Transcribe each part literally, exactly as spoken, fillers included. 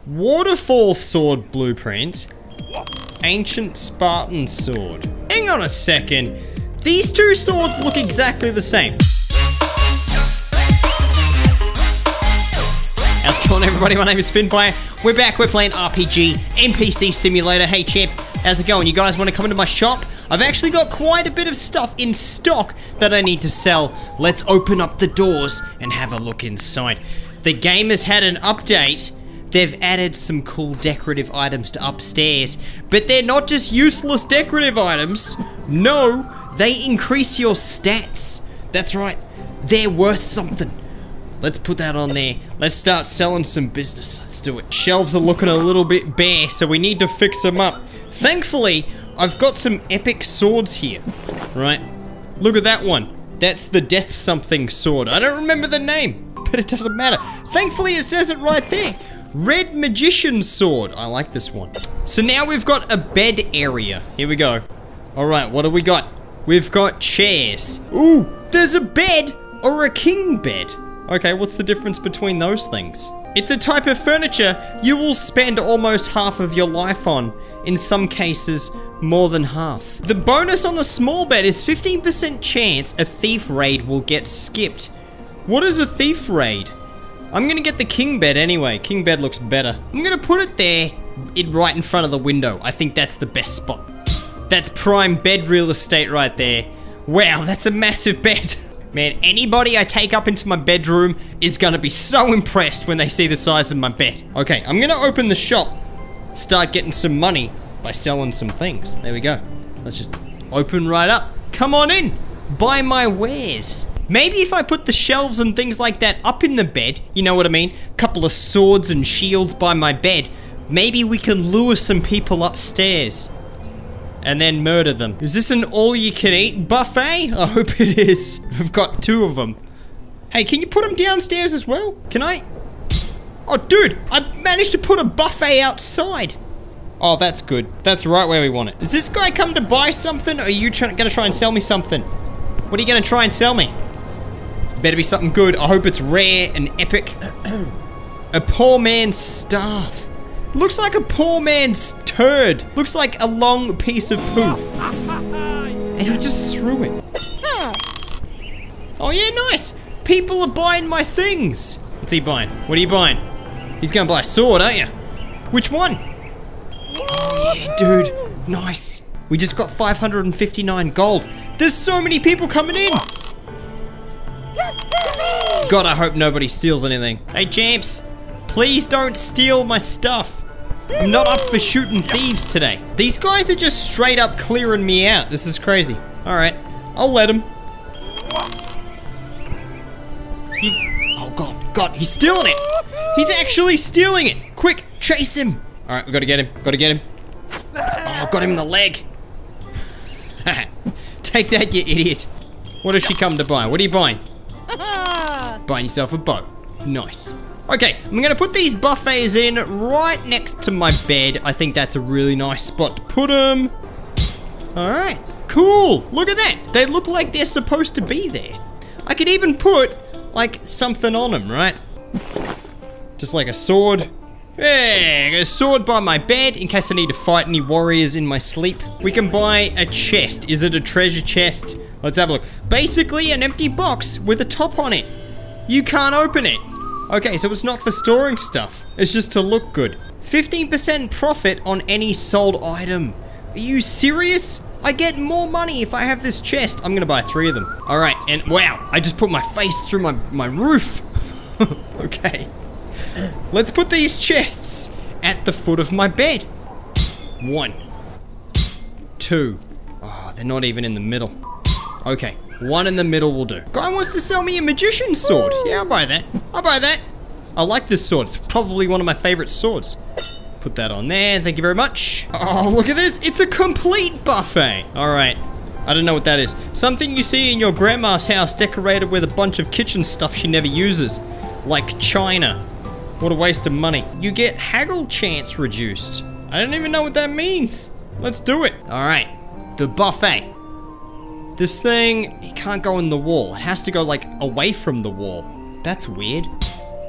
Waterfall sword blueprint. Ancient Spartan sword. Hang on a second. These two swords look exactly the same. How's it going, everybody? My name is Fynnpire. We're back. We're playing R P G N P C Simulator. Hey, champ. How's it going? You guys want to come into my shop? I've actually got quite a bit of stuff in stock that I need to sell. Let's open up the doors and have a look inside. The game has had an update. They've added some cool decorative items to upstairs, but they're not just useless decorative items. No, they increase your stats. That's right, they're worth something. Let's put that on there. Let's start selling some business. Let's do it. Shelves are looking a little bit bare, so we need to fix them up. Thankfully, I've got some epic swords here, right? Look at that one. That's the death something sword. I don't remember the name, but it doesn't matter. Thankfully, it says it right there. Red Magician Sword. I like this one. So now we've got a bed area. Here we go. All right, what do we got? We've got chairs. Ooh, there's a bed or a king bed. Okay, what's the difference between those things? It's a type of furniture you will spend almost half of your life on. In some cases, more than half. The bonus on the small bed is fifteen percent chance a thief raid will get skipped. What is a thief raid? I'm gonna get the king bed anyway. King bed looks better. I'm gonna put it there, it right in front of the window. I think that's the best spot. That's prime bed real estate right there. Wow, that's a massive bed. Man, anybody I take up into my bedroom is gonna be so impressed when they see the size of my bed. Okay, I'm gonna open the shop, start getting some money by selling some things. There we go. Let's just open right up. Come on in, buy my wares. Maybe if I put the shelves and things like that up in the bed, you know what I mean? Couple of swords and shields by my bed, maybe we can lure some people upstairs and then murder them. Is this an all-you-can-eat buffet? I hope it is. I've got two of them. Hey, can you put them downstairs as well? Can I? Oh, dude, I managed to put a buffet outside. Oh, that's good. That's right where we want it. Is this guy come to buy something, or are you try gonna try and sell me something? What are you gonna try and sell me? Better be something good. I hope it's rare and epic. A poor man's staff. Looks like a poor man's turd. Looks like a long piece of poo. And he just threw it. Oh yeah, nice. People are buying my things. What's he buying? What are you buying? He's gonna buy a sword, aren't you? Which one? Oh yeah, dude. Nice. We just got five hundred fifty-nine gold. There's so many people coming in. God, I hope nobody steals anything. Hey, champs, please don't steal my stuff. I'm not up for shooting thieves today. These guys are just straight up clearing me out. This is crazy. All right, I'll let him. He, oh God, God, he's stealing it. He's actually stealing it. Quick, chase him. All right, we gotta get him, gotta get him. Oh, got him in the leg. Take that, you idiot. What does she come to buy? What are you buying? Buying yourself a bow. Nice. Okay, I'm gonna put these buffets in right next to my bed. I think that's a really nice spot to put them. All right, cool. Look at that. They look like they're supposed to be there. I could even put like something on them, right? Just like a sword. Hey, I got a sword by my bed in case I need to fight any warriors in my sleep. We can buy a chest. Is it a treasure chest? Let's have a look. Basically, an empty box with a top on it. You can't open it. Okay, so it's not for storing stuff. It's just to look good. fifteen percent profit on any sold item. Are you serious? I get more money if I have this chest. I'm gonna buy three of them. All right, and wow, I just put my face through my, my roof. Okay. Let's put these chests at the foot of my bed. One. Two. Oh, they're not even in the middle. Okay, one in the middle will do. Guy wants to sell me a magician's sword. Yeah, I'll buy that. I'll buy that. I like this sword. It's probably one of my favorite swords. Put that on there. Thank you very much. Oh, look at this. It's a complete buffet. All right. I don't know what that is. Something you see in your grandma's house decorated with a bunch of kitchen stuff she never uses. Like china. What a waste of money. You get haggle chance reduced. I don't even know what that means. Let's do it. All right. The buffet. This thing, it can't go in the wall. It has to go like away from the wall. That's weird.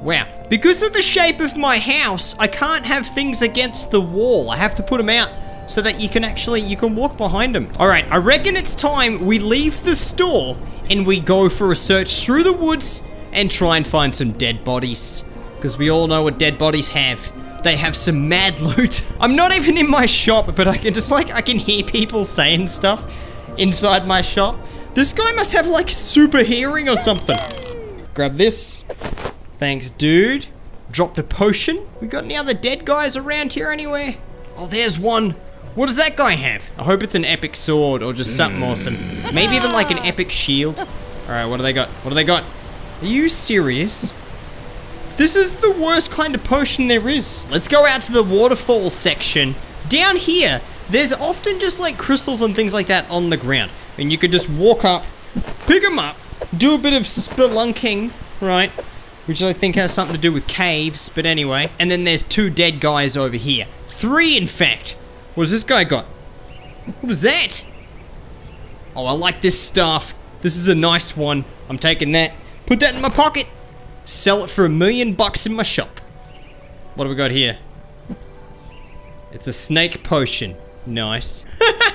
Wow. Because of the shape of my house, I can't have things against the wall. I have to put them out so that you can actually, you can walk behind them. All right, I reckon it's time we leave the store and we go for a search through the woods and try and find some dead bodies. Because we all know what dead bodies have. They have some mad loot. I'm not even in my shop, but I can just like, I can hear people saying stuff inside my shop. This guy must have like super hearing or something. Grab this. Thanks, dude. Dropped a potion. We got any other dead guys around here anywhere? Oh, there's one. What does that guy have? I hope it's an epic sword or just something awesome. Maybe even like an epic shield. All right, what do they got? What do they got? Are you serious? This is the worst kind of potion there is. Let's go out to the waterfall section. Down here, there's often just like crystals and things like that on the ground. And you could just walk up, pick them up, do a bit of spelunking, right? Which I think has something to do with caves, but anyway. And then there's two dead guys over here. Three, in fact. What has this guy got? What is that? Oh, I like this staff. This is a nice one. I'm taking that. Put that in my pocket. Sell it for a million bucks in my shop. What do we got here? It's a snake potion. Nice.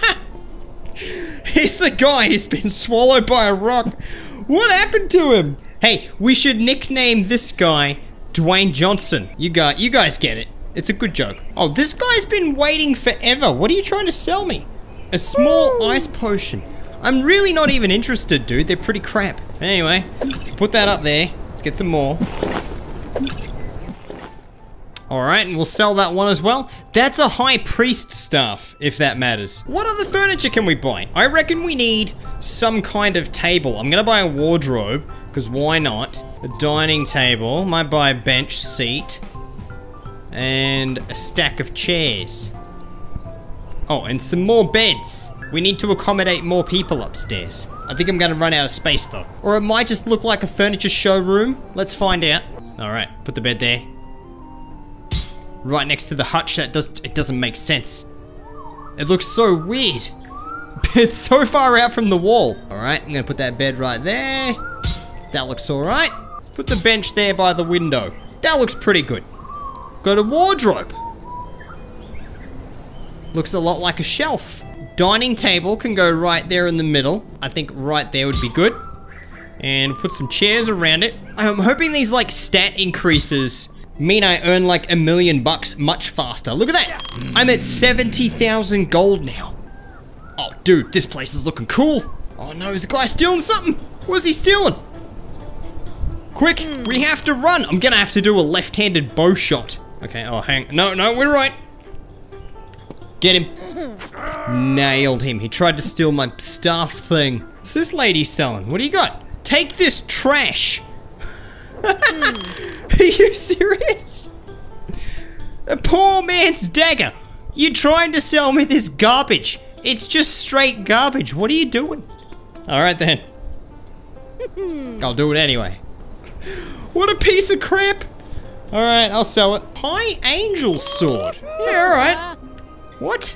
He's the guy who's been swallowed by a rock. What happened to him? Hey, we should nickname this guy Dwayne Johnson. You got, you guys get it. It's a good joke. Oh, this guy's been waiting forever. What are you trying to sell me? A small ice potion. I'm really not even interested, dude. They're pretty crap. Anyway, put that up there. Let's get some more. Alright, and we'll sell that one as well. That's a high priest staff, if that matters. What other furniture can we buy? I reckon we need some kind of table. I'm gonna buy a wardrobe, because why not? A dining table. Might buy a bench seat. And a stack of chairs. Oh, and some more beds. We need to accommodate more people upstairs. I think I'm gonna run out of space though. Or it might just look like a furniture showroom. Let's find out. Alright, put the bed there. Right next to the hutch. That doesn't, it doesn't make sense. It looks so weird. It's so far out from the wall. Alright, I'm gonna put that bed right there. That looks alright. Let's put the bench there by the window. That looks pretty good. Got a wardrobe. Looks a lot like a shelf. Dining table can go right there in the middle. I think right there would be good. And put some chairs around it. I'm hoping these like stat increases mean I earn like a million bucks much faster. Look at that. I'm at seventy thousand gold now. Oh, dude, this place is looking cool. Oh no, is the guy stealing something? What is he stealing? Quick, we have to run. I'm gonna have to do a left-handed bow shot. Okay, oh, hang, no, no, we're right. Get him. Nailed him. He tried to steal my staff thing. What's this lady selling? What do you got? Take this trash. Are you serious? A poor man's dagger. You're trying to sell me this garbage. It's just straight garbage. What are you doing? Alright then. I'll do it anyway. What a piece of crap. Alright, I'll sell it. High Angel Sword. Yeah, alright. What?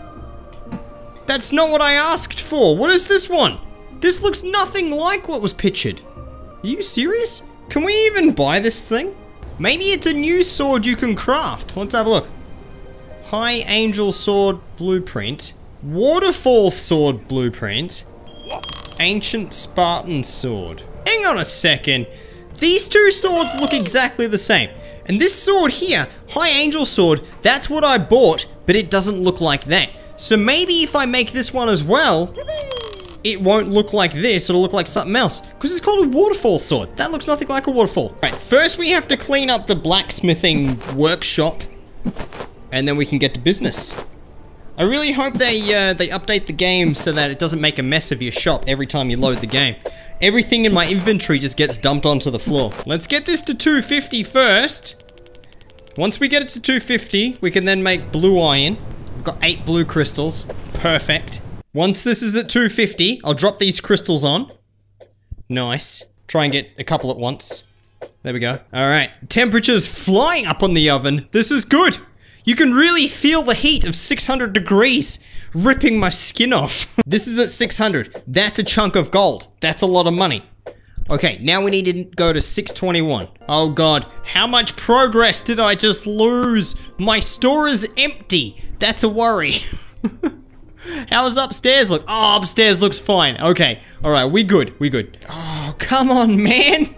That's not what I asked for. What is this one? This looks nothing like what was pictured. Are you serious? Can we even buy this thing? Maybe it's a new sword you can craft. Let's have a look. High Angel Sword Blueprint. Waterfall Sword Blueprint. Ancient Spartan Sword. Hang on a second. These two swords look exactly the same. And this sword here, High Angel Sword, that's what I bought, but it doesn't look like that. So maybe if I make this one as well, it won't look like this, it'll look like something else. Because it's called a waterfall sword. That looks nothing like a waterfall. Right, first we have to clean up the blacksmithing workshop, and then we can get to business. I really hope they uh, they update the game so that it doesn't make a mess of your shop every time you load the game. Everything in my inventory just gets dumped onto the floor. Let's get this to two fifty first. Once we get it to two fifty, we can then make blue iron. We've got eight blue crystals. Perfect. Once this is at two fifty, I'll drop these crystals on. Nice. Try and get a couple at once. There we go. Alright. Temperature's flying up on the oven. This is good. You can really feel the heat of six hundred degrees ripping my skin off. This is at six hundred. That's a chunk of gold. That's a lot of money. Okay, now we need to go to six twenty-one. Oh god, how much progress did I just lose? My store is empty. That's a worry. How does upstairs look? Oh, upstairs looks fine. Okay, alright, we good, we good. Oh, come on, man.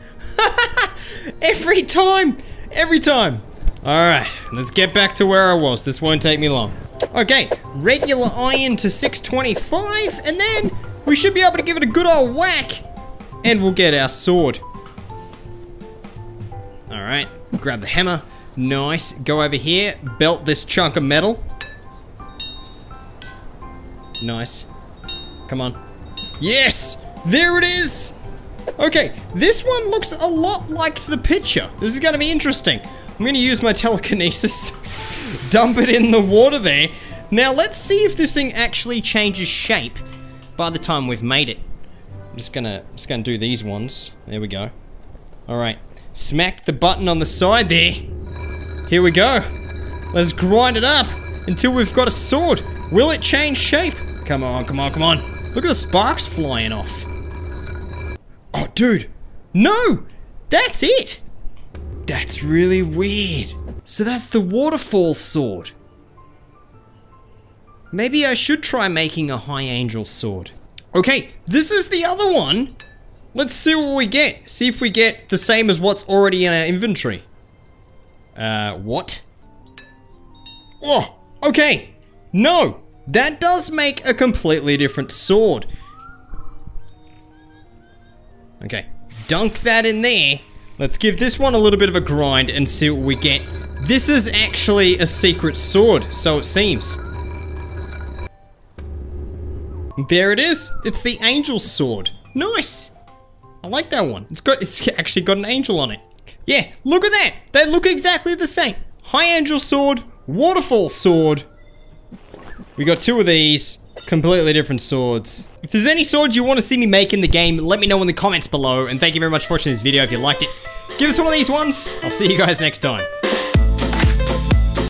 Every time, every time. Alright, let's get back to where I was. This won't take me long. Okay, regular iron to six twenty-five, and then we should be able to give it a good old whack. And we'll get our sword. Alright, grab the hammer. Nice. Go over here, belt this chunk of metal. Nice. Come on. Yes! There it is! Okay, this one looks a lot like the picture. This is gonna be interesting. I'm gonna use my telekinesis. Dump it in the water there. Now let's see if this thing actually changes shape by the time we've made it. I'm just gonna, just gonna do these ones. There we go. Alright. Smack the button on the side there. Here we go. Let's grind it up until we've got a sword. Will it change shape? Come on, come on, come on. Look at the sparks flying off. Oh, dude. No! That's it! That's really weird. So that's the waterfall sword. Maybe I should try making a high angel sword. Okay, this is the other one. Let's see what we get. See if we get the same as what's already in our inventory. Uh, what? Oh, okay. No, that does make a completely different sword. Okay, dunk that in there. Let's give this one a little bit of a grind and see what we get. This is actually a secret sword, so it seems. There it is. It's the angel sword. Nice. I like that one. It's got, it's actually got an angel on it. Yeah, look at that. They look exactly the same. High angel sword, waterfall sword. We got two of these, completely different swords. If there's any swords you want to see me make in the game, let me know in the comments below. And thank you very much for watching this video. If you liked it, give us one of these ones. I'll see you guys next time.